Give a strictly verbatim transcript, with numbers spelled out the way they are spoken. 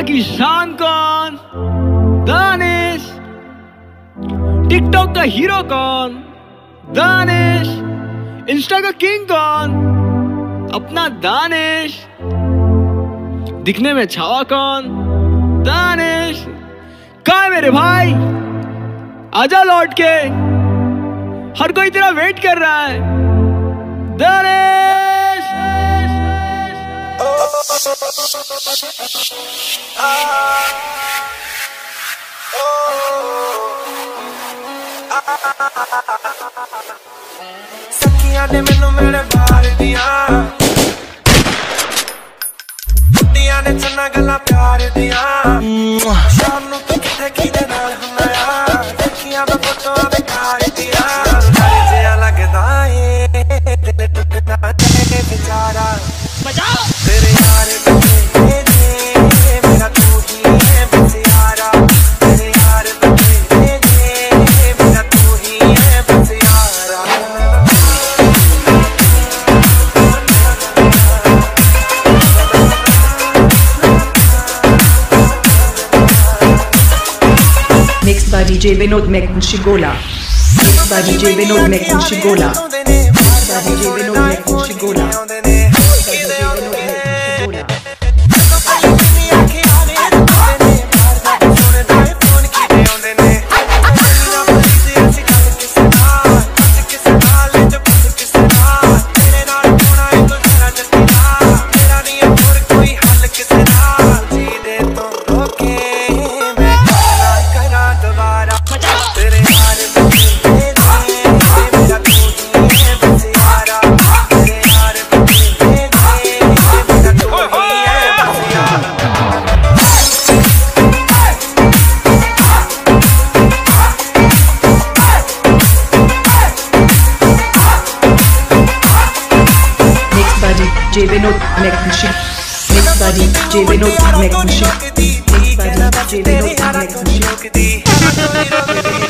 की शान कौन? दानिश। टिकटॉक का हीरो कौन? दानिश। इंस्टा का किंग कौन? अपना दानिश। दिखने में छावा कौन? दानिश। कहाँ है मेरे भाई? आजा लौट के, हर कोई तेरा वेट कर रहा है। दानिश। सखियां ने मैनू मेरे बार दिया, बुढ़िया ने चन्ना गल्ला प्यार दिया। शाम नू तू किथे किदे नाल हुंदा आ, देखियां मैं फोटो बेकार दिया। जिया लगदा ए दिल टुटदा ते बेचारा, तेरे यार बचे जे मेरा तू ही है बस यारा। तेरे यार बचे जे मेरा तू ही है बस यारा। Mixed by D J Vinod Mekhnshigola. Mixed by D J Vinod Mekhnshigola. Mixed by D J Vinod Mekhnshigola. D J Vinod Mekhnshigola. Mixed by D J Vinod Mekhnshigola. Mixed by D J Vinod Mekhnshigola.